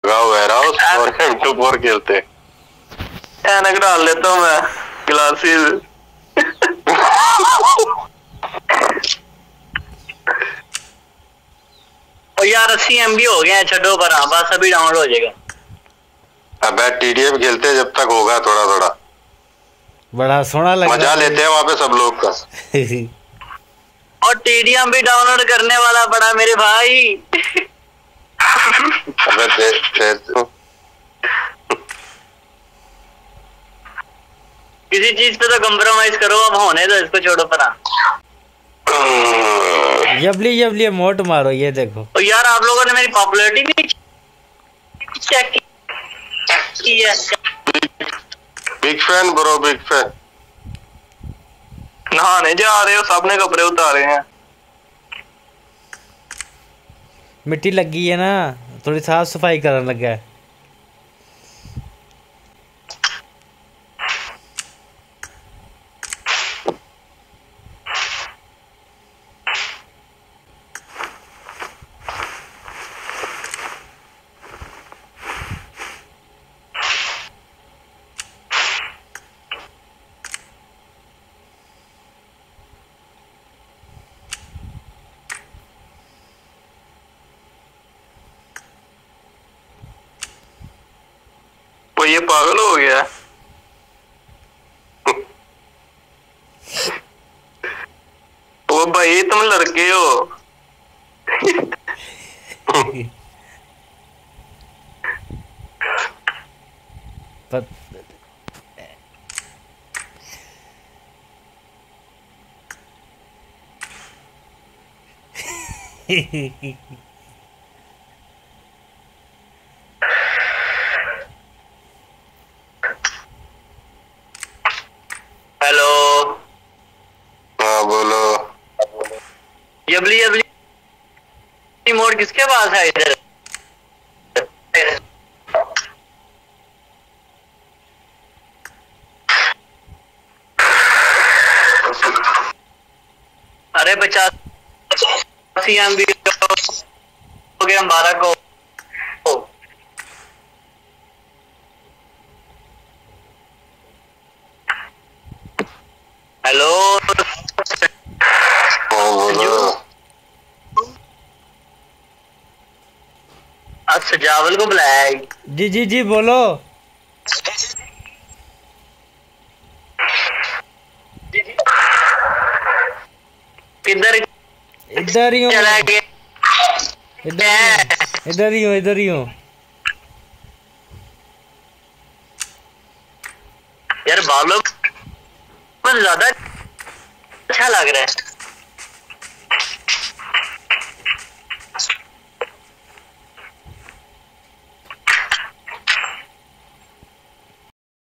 Ware house और M24 खेलते। ऐनक डाल लेता हूँ मैं, ग्लासेस। और यार 80 MB हो गया है, छठो पर। हाँ बस अभी डाउनलोड हो जाएगा। अबे TDM खेलते जब तक होगा थोड़ा थोड़ा। बड़ा सोना लग रहा है, मजा लेते हैं वहाँ पे सब लोग का। और TDM भी डाउनलोड करने वाला पड़ा मेरे भाई। अबे किसी चीज पे तो कंप्रोमाइज करो, अब होने दो इसको, छोड़ो परा। यबली यबली मोट मारो, ये देखो। और यार आप लोगों ने मेरी पॉपुलैरिटी भी चेक की है। Big fan bro, big fan. नहाने जा रहे हो, सबने कपड़े उतारे हैं। मिट्टी लगी है ना, थोड़ी साफ सफाई करने लगा है। वो ये पागल हो गया। वो भाई तुम लड़के हो। हेलो। हाँ बोलो। यबली यबली मोड किसके पास है इधर? अरे 50 MB हो गया 12 को। हेलो। हाँ बोलो। आज सजावल को बुलाया है। जी जी जी बोलो। किधर इधर ही हूँ, चला गया? इधर ही हूँ, इधर ही हूँ। यार बालों पर ज्यादा अच्छा लग रहा है।